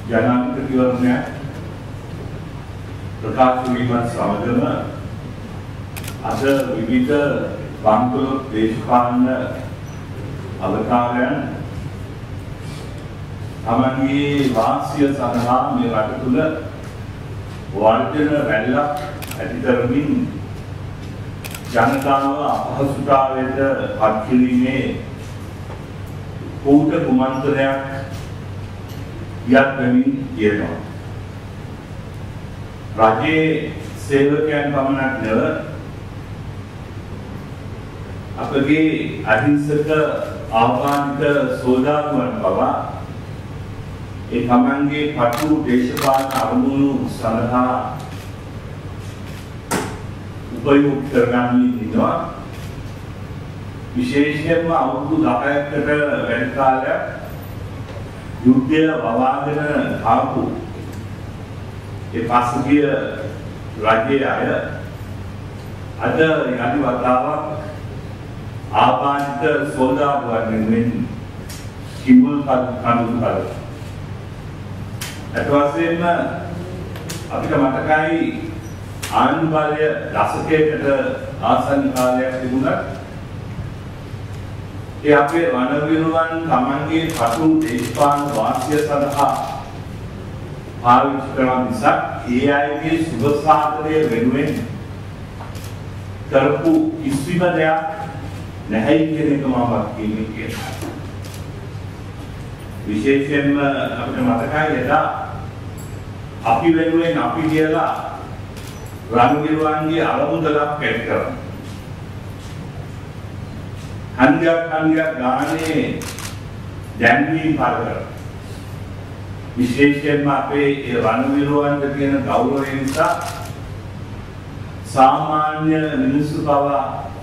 ජනාධිපතිවරණයක් ප්‍රකාශ වීමත් සමගම අද විවිධ බංකොලොත් දේශපාලන අවතාරයන් තමන්ගේ වාසිය සඳහා මේ රට තුළ වර්ධන රැල්ලක් ඇති කරමින් ජනතාව අපහසුතාවයට පත් කිරීමේ කෝට කුමන්ත්‍රණයක් යක් වෙමින් තියෙනවා. රජයේ සේවකයන් පමණක් නෙව අපගේ අහිංසක ආපාදිත සෝදාගුවන් පවා ඒ තමන්ගේ පටු දේශපාලන අරමුණු සඳහා උපයෝග කරගන්නේ ඉන්නවා. විශේෂයෙන්ම අවුරුදු 10කට වැඩි කාලයක් යුද්ධය වවාගෙන ආපු ඒ පසුගිය රජයේ අය අද යටි වතාවක් ආපාදිත සෝදාගුවන් වෙනුවෙන් කිඹුල් කඳුළු කරලා අටවසෙන්ම අපිට මතකයි ආණ්ඩු බලය දශකයකට ආසන්න කාලයක් තිබුණා. ඒ අපේ වනවිරුවන් තමන්ගේ පටු දේශපාලන වාසිය සඳහා පාවිච්චි කරන නිසා ඒ අයගේ සුබ සාධනය වෙනුවෙන් කරපු කිසිම දෙයක් නැහැ කියන එක මම කියනවා. විශේෂයෙන්ම අපිට මතකයි එදා අපි වෙනුවෙන් අපි කියලා රණවිරුවන්ගේ අලමුදලක් කැටි කරනවා. හන්දියක් ගානේ දැන්වීම් පාර කරනවා. විශේෂයෙන්ම අපේ ඒ රණවිරුවන්ට තියෙන ගෞරවය නිසා සාමාන්‍ය මිනිස්සු පවා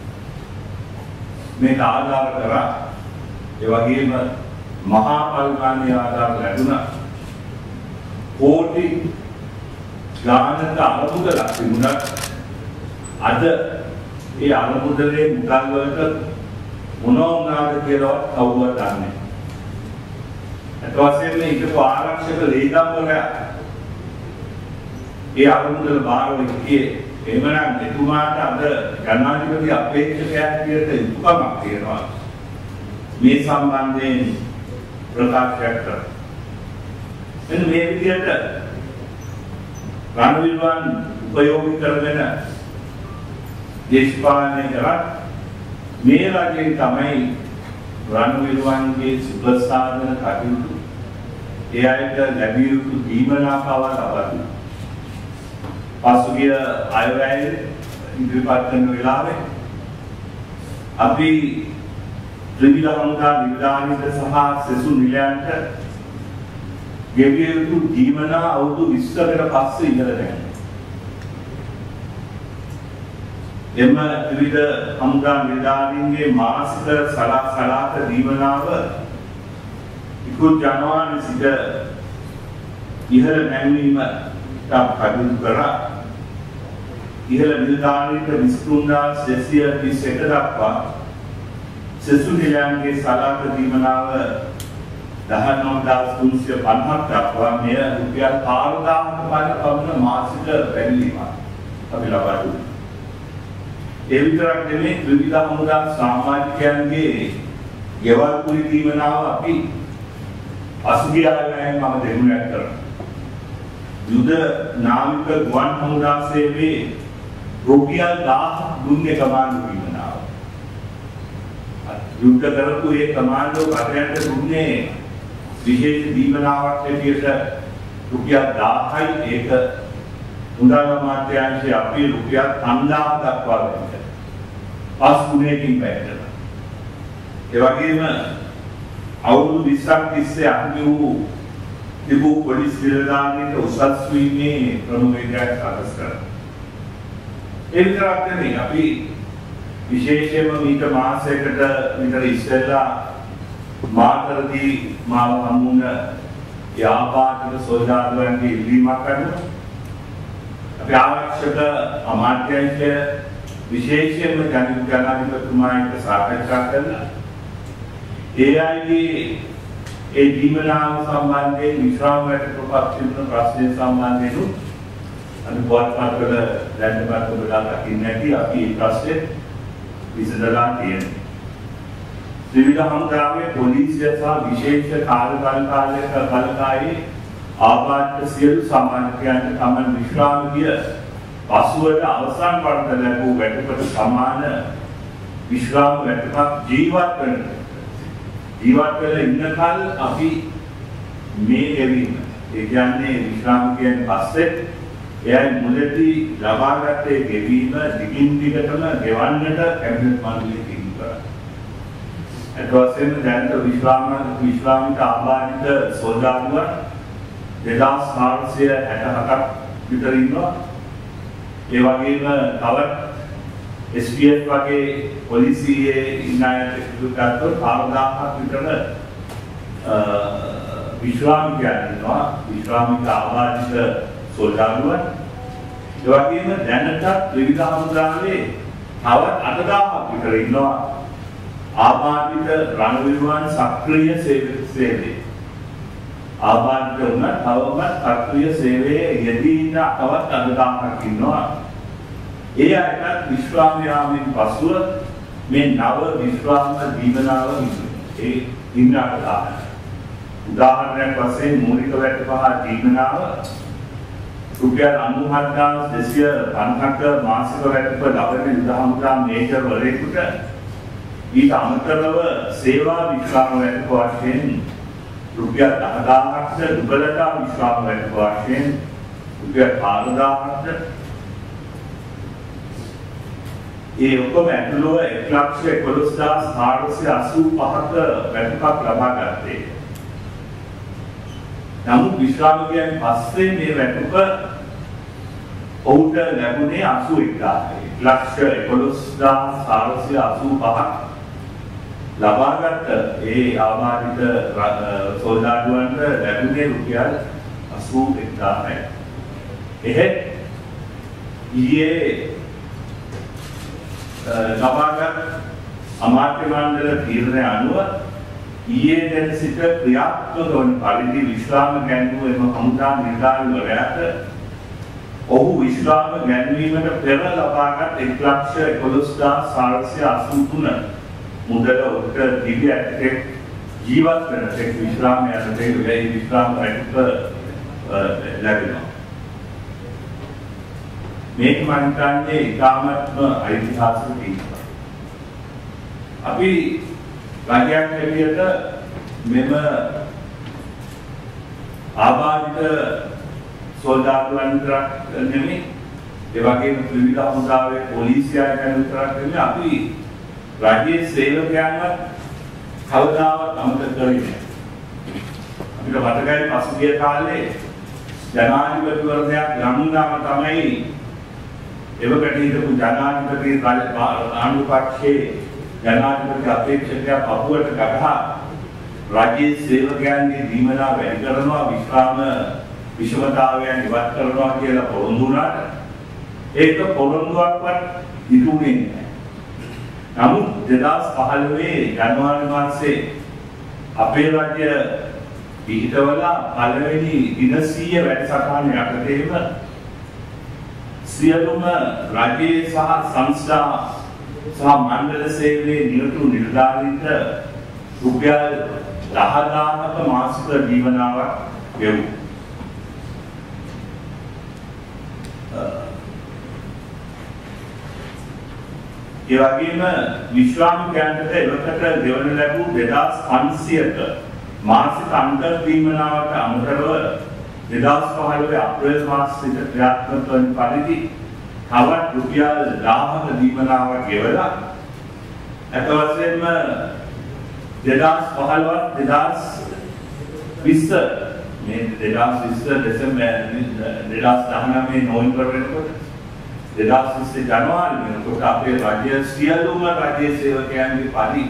මේක ආධාර කරා. ඒ වගේම මහා පරිමාණීය ආධාර ලැබුණා. කෝටි ගානක අලමුදලක් තිබුණා. අද ඒ අලමුදලේ මුදල් වලට මොනවාද කියලා කවුරුත් දන්නේ නැහැ. ඊට පස්සේ මේක ආරක්ෂක ලේකම්වරයා ඒ අලමුදල බාරව ඉක්කේ එමනම් එතුමාට අද ජනාධිපති අපේක්ෂකයා විදිහට යුතුකමක් තියෙනවා. මේ සම්බන්ධයෙන් ප්‍රකාශයක් කරනවා. එන්න මේ විදිහට රණවිරුවන් උපයෝගී කරගෙන දේශපාලනය කරා. මේ රජයෙන් තමයි රණවිරුවන්ගේ සුබසාධන කටයුතු ඒ අයට ලැබිය යුතු දීමනා පවා ලබා දුන්නා. පසුගිය අයවැය ඉදිරිපත් කරන වෙලාවේ අපි ත්‍රිවිධ හමුදා නිලධාරීන්ට සහ සෙසු නිලයන්ට ගෙවිය යුතු දීමනා අවුරුදු 20කට පස්සේ ඉඳලා නැහැ. එම ත්‍රිවිධ හමුදා නිලධාරීන්ගේ මාසික සලාක දීමනාව 1 ජනවාරි සිට ඉහළ නැංවීම කටයුතු කරා. ඉහළ නිලධාරීන්ට 23231 දක්වා සෙසු නිලයන්ගේ සලාක දීමනාව 19350ක් දක්වා මෙය රුපියල් 4000ක පමණ මාසික වැඩිවීමක් අපි ලබා දුන්නා. ඒ විතරක් නෙමෙයි ත්‍රිවිධ හමුදා සමාජිකයන්ගේ ගෙවල් කුලී දීමනාව අපි පසුගිය ආයතනයෙන් මම දෙමුණක් කරනවා. යුද නාවික ගුවන් හමුදා සේවයේ රුපියල් 1000ක් දුන්නේ කමාන්ඩෝ දීමනාව. යුද්ධ කරපු ඒ කමාන්ඩෝ කටයන්ට දුන්නේ විශේෂ දීමනාවක් හැටියට රුපියල් 1000යි. ඒක මුදල් අමාත්‍යාංශයේ අපි රුපියල් 5000 දක්වා දෙන්න. පස් ගුණයකින් පැහැදිලා. ඒ වගේම අවුරුදු 20ක් තිස්සේ අපි වූ තිබූ පොලිස් නිලධාරීන්ට උසස් වීමේ ක්‍රමවේදයක් සකස් කරා. ඒ විතරක් නෙවෙයි අපි විශේෂයෙන්ම මීට මාසයකට විතර ඉස්සෙල්ලා මාතරදී මාව හමුන යාපාටික සෝදාගුවන්ගේ ඉල්ලීමක් කරනවා. අපි ආරක්ෂක අමාත්‍යාංශය විශේෂයෙන්ම ජනාධිපතිතුමා එක්ක සාකච්ඡා කරලා ඒ අයගේ ඒ දීමනාව සම්බන්ධයෙන් විශ්‍රාම වැටුපක් තිබුණ ප්‍රශ්නය සම්බන්ධයෙන් අද පුවත්පත්වල දැනුමක් ඔබලා දකින්න ඇති අපි මේ ප්‍රශ්නේ විසඳලා තියෙනවා. ත්‍රිවිධ හමුදාවේ පොලිසිය සහ විශේෂ කාර්යබලකාලයක බලකායේ ආබාධිත සියලු සමාජිකයන්ට තම විශ්‍රාමික පසුවට අවසන් වර්ග ලැබූ වැටුපට සමාන විශ්‍රාම වැටුපක් ජීවත් වෙලා ඉන්නකල් අපි මේ ගෙවීම ඒ කියන්නේ විශ්‍රාමිකයන් පස්සේ එයයි මුලදී ලබාගත්තේ ගෙවීම දිගින් දිගටම ගෙවන්නට කැබිනට් මණ්ඩලය තීන්දුව කරා. ඒ වගේම දැන් විශ්‍රාමික ආබාධිත සොල්දාදුවන් 2467ක් විතර ඉන්නවා. ඒ වගේම තවත් SPF වගේ පොලිසියේ ඉන්න අයට ගත්තොත් 4000ක් විතර විශ්‍රාමිකයන් ඉන්නවා. විශ්‍රාමික ආබාධිත සොල්දාදුවන්. ඒ වගේම දැනට ත්‍රිවිධ හමුදාවේ තවත් 8000ක් විතර ඉන්නවා. ආබාධිත රණවිරුවන් සක්‍රීය සේවයේ ආබාධිත වුණ තවම සක්‍රීය සේවයේ යෙදී ඉන්න තවත් 8000ක් ඉන්නවා. ඒ අයටත් විශ්‍රාම යාමෙන් පසුව මේ නව විශ්‍රාම දීමනාව ඒ ඉන්නට දාන්න. උදාහරණයක් වශයෙන් මූලික වැටුප දීමනාව රුපියල් 97250ක මාසික වැටුප ලබන විධාමුදා මේජර්වරයෙකුට ඊට අමතරව සේවා විශ්‍රාම වැටුප වශයෙන් රුපියල් 10000ක්ද දුබලතා විශ්‍රාම වැටුප වශයෙන් රුපියල් 5000ක්ද ඒ ඔක්කොම ඇතුළුව 111485ක වැටුපක් ලබා ගත්තේ. නමුත් විශ්‍රාමිකයන් පස්සේ මේ වැටුප ඔවුන්ට ලැබුණේ 81000යි. 111485ක් ලබාගත් ඒ ආබාධිත සොල්දාදුවන්ට ලැබුණේ රුපියල් 81000යි. එහෙත් ඊයේ ලබාගත් අමාත්‍ය මණ්ඩල තීරණය අනුව ඊයේ දැන් සිට ක්‍රියාත්මක වන පරිදි විශ්‍රාම ගැන්වූ එම හමුදා නිලධාරීවරයාට ඔහු විශ්‍රාම ගැන්වීමට පෙර ලබාගත් 111483 මුදල ඔහුට දිවි ඇටෙක් ජීවත් වෙන තෙක් විශ්‍රාම යනතේ ඒ විශ්‍රාම වැටුප ලැබෙනවා. මේක මම හිතන්නේ ඉතාමත්ම ඓතිහාසික තීන්දුවක්. අපි රජයක් හැටියට මෙම ආබාධිත සොල්දාදුවන් විතරක් නෙමෙයි ඒ වගේම ත්‍රිවිධ හමුදාවේ පොලිසිය ගැන විතරක් නෙමෙයි අපි රාජ්‍ය සේවකයන්වත් කවදාවත් අමතක කරන්නේ අපිට මතකයි පසුගිය කාලේ ජනාධිපතිවරණයක් ගමුණාම තමයි එවකට හිටපු ජනාධිපති ආණ්ඩු පක්ෂයේ ජනාධිපති අපේක්ෂකයා පපුවට ගගහා රාජ්‍ය සේවකයන්ගේ දීමනා වැඩි කරනවා විශ්‍රාම විෂමතාවයන් ඉවත් කරනවා කියලා පොරොන්දු වුණාට ඒක පොරොන්දුවක්වත් ඉටුනේ නැහැ. නමුත් 2015 ජනවාරි මාසයේ අපේ රාජ්‍ය පිහිටවලා පළවෙනි දින 100 වැඩසටහන යටතේම සියලුම රජයේ සහ සංස්ථා සහ මණ්ඩල සේවයේ නිරත නිලධාරීන්ට රුපියල් 10000ක මාසික දීමනාවක් ගෙවුවා. ඒ වගේම විශ්‍රාමිකයන්ට එවකට ගෙවන ලැබූ 2500ක මාසික අන්තර් දීමනාවට අමතරව 2015 අප්‍රේල් මාසයේ ක්‍රියාත්මක වන පරිදි තවත් රුපියල් 1000ක දීමනාවක් ගෙවලා අත වශයෙන්ම 2015 මේ 2020 දෙසැම්බර් 2019 නොවැම්බර් වෙනකොට 2020 ජනවාරි වෙනකොට අපේ රාජ්‍ය සියලුම රාජ්‍ය සේවකයන්ගේ පරි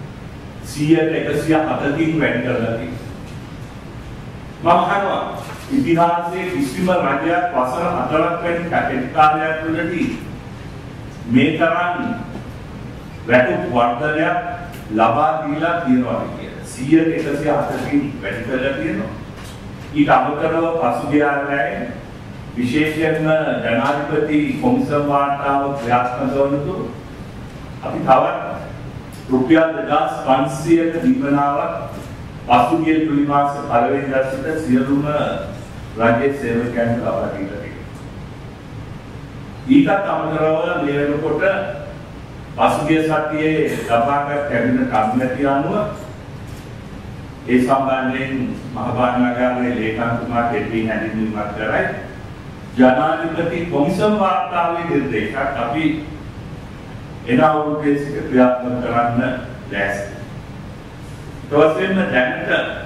100%කින් වැඩි කරලා තියෙනවා. මම අහනවා ඉතිහාසයේ කිසිම රජයක් වසර 4ක් වැනි කැටි කාලයක් තුළදී මේ තරම් වැටුප් වර්ධනයක් ලබා දීලා තියෙනවා කියලා. 100-104කින් වැඩි කරලා තියෙනවා. ඊට අමතරව පසුගිය ආරයන් විශේෂයෙන්ම ජනාධිපති කොමිසම් වාර්තාව ක්‍රියාත්මක වනතු අපි තවත් රුපියල් 2500ක දීපනාවක් පසුගිය ජූලි මාස පළවෙනිදා සිට සියලුම රාජ්‍ය සේවකයන්ට ලබා දීලා තියෙනවා. ඊටත් අමතරව මේ වෙනකොට පසුගිය සතියේ ලබාගත් කැබිනට් අනුමැතිය අනුව ඒ සම්බන්ධයෙන් මහපාලනාගාරයේ ලේකම්තුමා දෙවි හැඳින්වීමක් කරයි. ජනාධිපති කොමිසම් වාර්තාවේ නිර්දේශයක් අපි එන අවුරුද්දේ සිට ක්‍රියාත්මක කරන්න ලෑස්ති. තවසෙන්න දැනට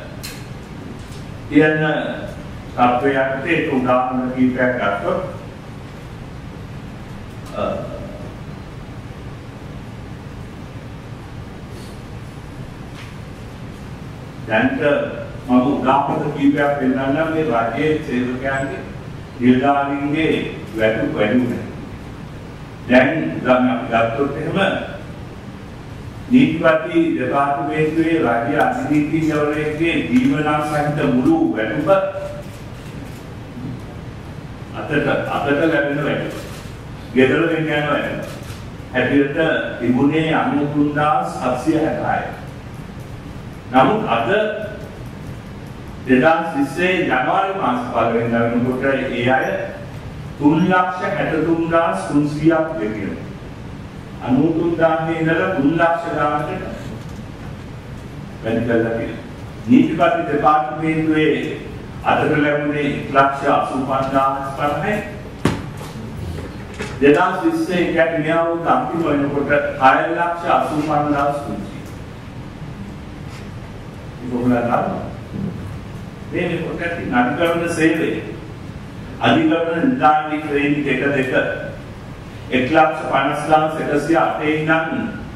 තියෙන තත්ත්වයකට ඒක උදාහරණ කිහිපයක් ගත්තොත් දැනට මම උදාහරණ කිහිපයක් පෙන්නන්නම් මේ රාජ්‍යයේ සේවකයන්ගේ නිලධාරීන්ගේ වැටුප් වැඩි වුණා. දැන් අපි ගත්තොත් එහෙම නීතිපති දෙපාර්තමේන්තුවේ රාජ්‍ය අධිනීතිඥවරයෙක්ගේ දීවනා සහිත මුළු වැටුප අතට ලැබෙන වැටුප. ගෙදර ගෙන්න යන වැටුප. හැටියට තිබුණේ 93760යි. නමුත් අද 2020 ජනවාරි මාස පළවෙනිදා වෙනකොට ඒ අය 3,63,300ක් දෙකියන. 93,000 ඉඳලා 3,00,000 ගානකට වැඩි කරලා තියෙනවා. නීතිපති දෙපාර්තමේන්තුවේ අතට ලැබුණේ 1,85,050යි. 2020 කියන්නේ අන්තිම වෙනකොට 6,85,300. මේ කොටටි අධිකරණ සේවය අධිකරණ නිලධාරී ශ්‍රේණි 1 1,50,108 ඉඳන්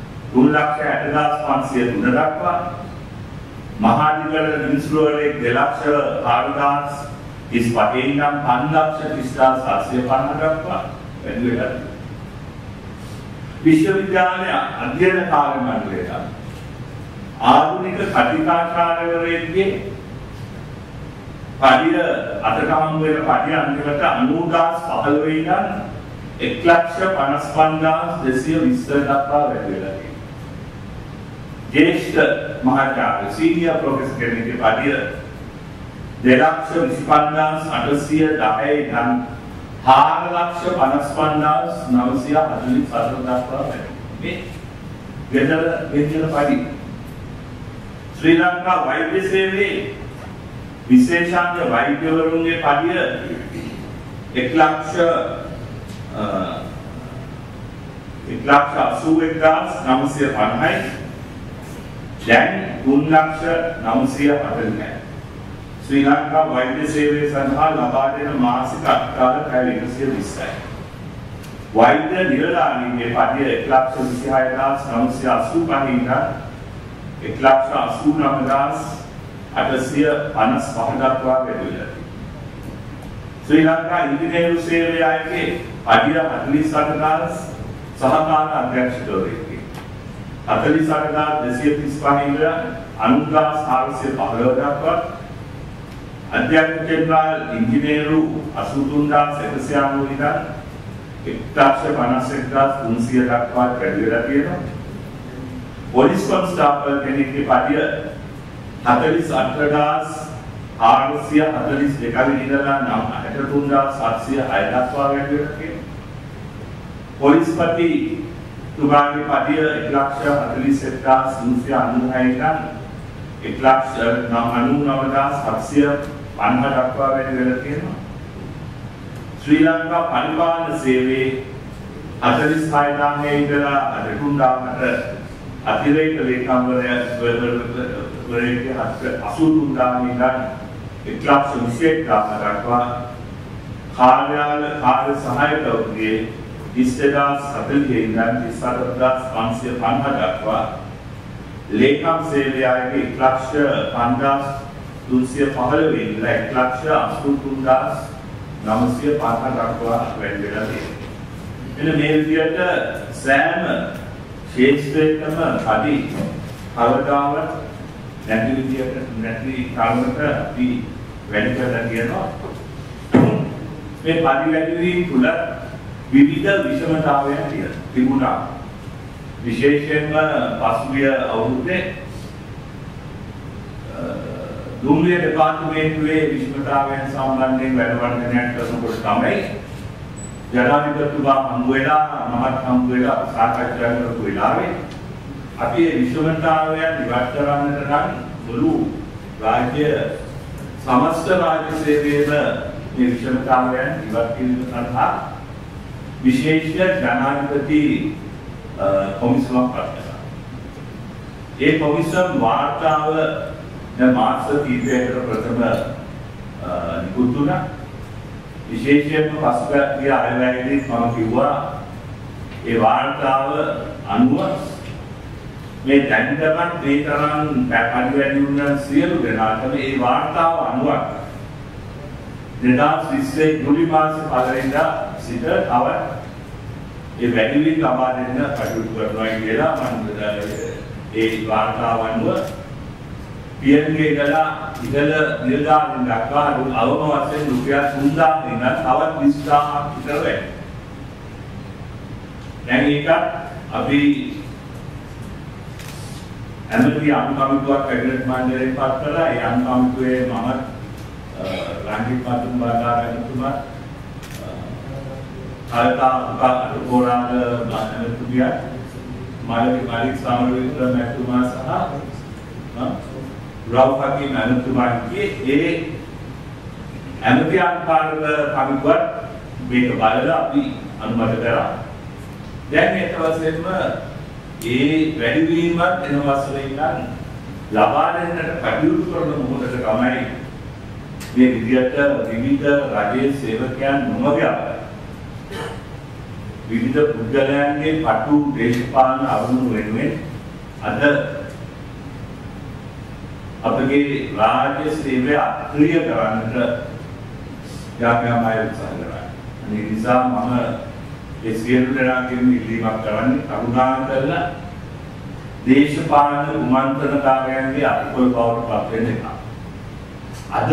3,60,503 දක්වා මහාධිකරණ විනිසුරුවරයෙක් 2,04,035 ඉඳන් 5,30,750 දක්වා වැඩි වෙලා විශ්වවිද්‍යාලය අධ්‍යයන කාර්ය මණ්ඩලයට ආධුනික කතිකාචාර්යවරයෙක්ගේ පඩිය අතකම් වෙන පඩිය අන්තිමට 90,015 ඉඳන් 1,55,220 දක්වා වැඩි වෙලා තියෙනවා. ජ්‍යෙෂ්ඨ මහාචාර්ය සීනියර් ප්‍රොෆෙසර් කෙනෙක්ගේ පඩිය 2,25,810 ඉඳන් 4,55,944 දක්වා වැඩි. මේ ගෙදර පඩිය ශ්‍රී ලංකා වෛද්‍ය සේවයේ විශේෂාංග වෛද්‍යවරුන්ගේ පඩිය 1,81,950යි. දැන් 3,09,40යි. ශ්‍රී ලංකා වෛද්‍ය සේවය සඳහා ලබා දෙන මාසික අත්කාල පැය 120යි. වෛද්‍ය නිලධාරීන්ගේ පඩිය 1,26,985 ඉඳන් 1,89,855 දක්වා වැඩි වෙලා තියෙනවා. ශ්‍රී ලංකා ඉංජිනේරු සේවයේ පඩිය 48,000 සහකාර අධ්‍යක්ෂකවරයෙක්ගේ 48,235 ඉඳලා 90,415 දක්වා අධ්‍යක්ෂ ජෙනරාල් ඉංජිනේරු 83,190 ඉඳන් 1,51,300 දක්වා වැඩි වෙලා තියෙනවා. පොලිස් කොන්ස්ටාබල් කෙනෙක්ගේ පඩිය 48,442 ඉඳලා 63,706 දක්වා වැඩි වෙලා තියෙනවා. පොලිස්පති තුමාගේ පඩිය 1,47,396 ඉඳන් 1,99,750 දක්වා වැඩි වෙලා තියෙනවා. ශ්‍රී ලංකා පරිපාලන සේවයේ 46,000 ඉඳලා 3,000කට අතිරේක ලේකම්වරයෙක්ගේ 83,000 ඉඳන් 1,26,000 දක්වා කාර්ය සහායකවරුන්ගේ 30,040 ඉඳන් 34,550 දක්වා ලේකම් සේවයේ 1,05,315 ඉඳලා 1,83,950 දක්වා වැඩි වෙලා තියෙනවා. එන්න මේ විදිහට සෑම ශේෂ්ත්‍රයකම පඩි කවදාවත් නැති විදියට නැති කාලවලට අපි වැඩි කරලා කියනවා. මේ පරිවැඩවීම් තුළ විවිධ විෂමතාවයන් තිබුණා. විශේෂයෙන්ම පසුගිය අවුරුද්දේ දුම්රිය දෙපාර්තමේන්තුවේ විෂමතාවයන් සම්බන්ධයෙන් වැඩවර්ධනයක් කරනකොට තමයි ජනාධිපතිතුමා හම්බ වෙලා මමත් හම්බ වෙලා සාකච්ඡා කරපු වෙලාවේ අපි මේ විෂමතාවයන් ඉවත් කරන්නට නම් මුළු රාජ්‍ය සමස්ත රාජ්‍ය සේවයේම මේ විෂමතාවයන් ඉවත් කිරීම සඳහා විශේෂ ජනාධිපති කොමිසමක් පත් කළා. ඒ කොමිසම් වාර්තාව මාස කීපයකට ප්‍රථම නිකුත් වුණා. විශේෂයෙන්ම පසුගිය අයවැයේදී මම කිව්වා ඒ වාර්තාව අනුව මේ දැන්ටමත් මේ තරම් පරිවැඩි වුණ සියලු දෙනාටම ඒ වාර්තාව අනුව 2020 ජූලි මාසේ 1 වෙනිදා සිට තව ඒ වැඩිවීම් ලබා දෙන්න කටයුතු කරනවා කියලා මම ඒ වාර්තාව අනුව PNගේ ඉඳලා ඉහළ නිලධාරීන් දක්වා අවම වශයෙන් රුපියල් 3000 ඉඳන් තවත් 20000ක් විතර වැඩි. දැන් ඒක අපි ඇමති අනුකම්පාවක් කැබිනට් මණ්ඩලයෙන් පත් කළා. ඒ අනුකම්පාවේ මම රාජ්‍ය පාතුම් බාධාරතුමා ආයතා උපාධිපෝරාද මානවතුමිය මාළික සමරවීර මැතිතුමා සහ රාව්පති මැතිතුමාගේ ඒ ඇමති අනුකාරක කමිටුවත් මේක බලලා අපි අනුමත කරා. දැන් ඒ තවසෙම ඒ වැඩිවීමත් එන වසරේ ඉඳන් ලබා දෙන්නට කටයුතු කරන මොහොතට තමයි මේ විදියට විවිධ රජයේ සේවකයන් නොමග විවිධ පුද්ගලයන්ගේ පටු දේශපාලන අරමුණු වෙනුවෙන් අද අපගේ රාජ්‍ය සේවය අක්‍රිය කරන්නට යාපෑමයි උත්සාහ කරන්නේ. ඒ නිසා මම ඒ සියලු දෙනාගෙන් ඉල්ලීමක් කරන්නේ කරුණා කරලා දේශපාලන උමන්ත්‍රණකාරයන්ගේ අත්පොල් බවට පත් වෙන්න එපා. අද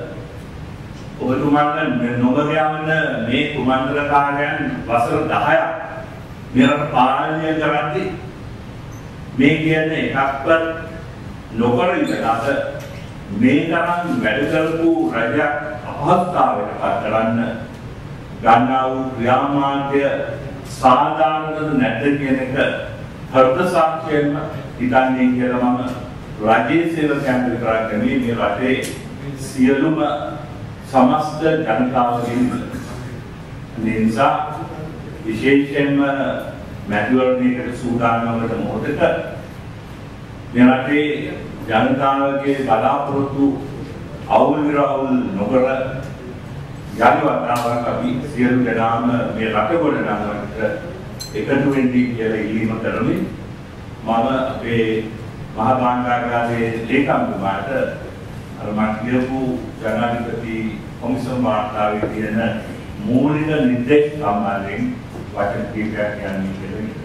ඔබතුමාට නොග යවන මේ කුමන්ත්‍රණකාරයන් වසර 10ක් මෙරට පාලනය කරද්දී මේ කියන එකක්වත් නොකර ඉඳලා මේ තරම් වැඩ කරපු රජයක් අපහසුතාවයට පත් කරන්න ගන්නා වූ ක්‍රියාමාර්ගය සාධාරණද නැද්ද කියන එක හෘද සාක්ෂියෙන්ම හිතන්නේ කියලා මම රාජ්‍ය සේවකයන්ට විතරක් නෙමෙයි මේ රටේ සියලුම සමස්ත ජනතාවගේ නිසා විශේෂයෙන්ම මැතිවරණයකට සූදානම්කට මොහොතක මේ රටේ ජනතාවගේ බලාපොරොත්තු අවුල් විරවුල් නොකර ජනවතාවක් අපි සියලු දෙනාම මේ රට ගොඩනගන්නට එකතු වෙන්නේ කියලා ඉල්ලීම කරමින් මම අපේ මහා බාණ්ඩාගාරයේ ලේකම්තුමාට අර මම කියපු ජනාධිපති කොමිසම් වාර්තාවේ තියෙන මූලික නිර්දේශ සම්බන්ධයෙන් වචන කීපයක් කියන්නේ කියලා.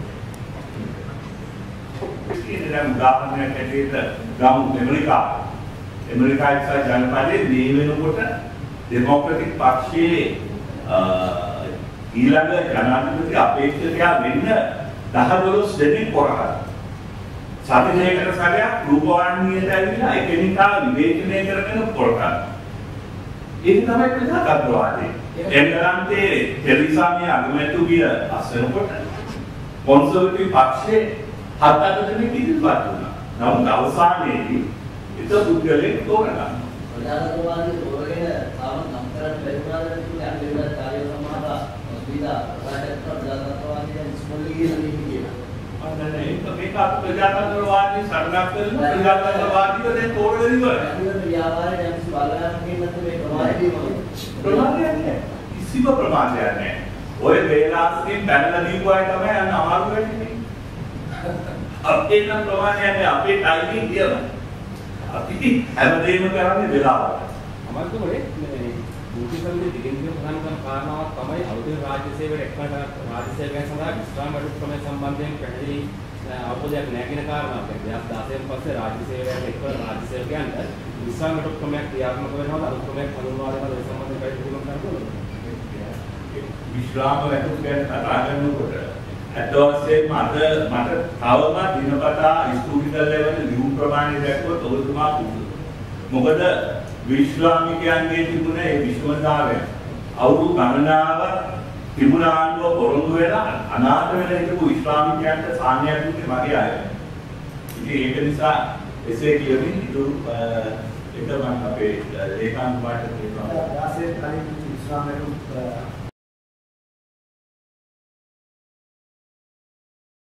ඒකෙන් උදාහරණයක් ඇටියට ගමු ඇමරිකාවේ සහ ජනපදයේ මේ වෙනකොට ඩෙමොක්‍රැටික් පක්ෂයේ ඊළඟ ජනාධිපති අපේක්ෂකයා වෙන්න 10-12 දෙනෙක් පොරහා. සාධනයකට සැරයක් රූපවාහිනියට ඇවිල්ලා එකිනෙකා විවේචනය කරගෙන පොරහා. ඒක තමයි ප්‍රජාතන්ත්‍රවාදී. එංගලන්තයේ තෙරිසාගේ අගමැතිතුමිය අස්වෙනකොට කොන්සර්වටිව් පක්ෂයේ 7-8 දෙනෙක් ඉදිරිපත් වුණා. නමුත් අවසානයේදී එක පුද්ගලෙක් තෝරගන්නවා. ප්‍රජාතන්ත්‍රවාදී තෝරගෙන තාම නම් කරන්න බැරි වුණාද කියලා අන්තිමට කාර්ය සමාජ ඔස්පිටා ප්‍රජාතන්ත්‍රවාදී දැන් ඉස්කෝලේ ගිහින් ඉන්නේ. අනේ මේක ප්‍රජාතන්ත්‍රවාදී සරණක් කරන ප්‍රජාතන්ත්‍රවාදීව දැන් තෝරගෙන ඉවරයි. අනිවාර්ය ව්‍යාපාරයේ යම් කිසි බලයක් නැත්නම් මේ ප්‍රමාදයක් නැහැ. කිසිම ප්‍රමාදයක් නැහැ. ඔය වේලාසකින් බැලලා දීපුවායි තමයි අන්න අමාරු වෙන්නේ. අපේ නම් ප්‍රමාදයක් නැහැ. අපේ ටයිමින් කියලා. අපි හැමදේම කරන්නේ වෙලාවට. අමාරුනේ මේ බුද්ධිසම්මේ දිගින්දිය ප්‍රධානම කාරණාවක් තමයි අලුතෙන් රාජ්‍ය සේවයට එක්වන රාජ්‍ය සේවකයන් සඳහා විශ්‍රාම වැඩ ක්‍රමය සම්බන්ධයෙන් පැහැදිලි අවබෝධයක් නැහැ කියන කාරණාවක්. 2016 පස්සේ රාජ්‍ය සේවයට එක්වන රාජ්‍ය සේවකයන්ට විශ්‍රාම ක්‍රමයක් ක්‍රියාත්මක වෙනවද? අලුත් ක්‍රමයක් හඳුන්වා දෙනවද? ඒ සම්බන්ධයෙන් පැහැදිලි කිරීමක් කරන්න විශ්‍රාම වැටුප් ගැන කතා කරනකොට අද වශයෙන්ම අද මට තවම දිනපතා ස්තුති කරලා වෙන ලියුම් ප්‍රමාණය දැක්කොත් ඔබතුමා පුදුම. මොකද විශ්‍රාමිකයන්ගේ තිබුණ ඒ විශ්වවිද්‍යාලය අවුරුදු ගණනාවක් තිබුණ ආණ්ඩුව පොරොන්දු වෙලා අනාථ වෙලා හිටපු විශ්‍රාමිකයන්ට සාහනයක් දුන්නේ මගේ අය. ඉතින් ඒක නිසා එසේ කියමින් ඉතුරු එක මම අපේ ලේකම්තුමාට කියනවා. 16 කලින් විශ්‍රාම වැටුප්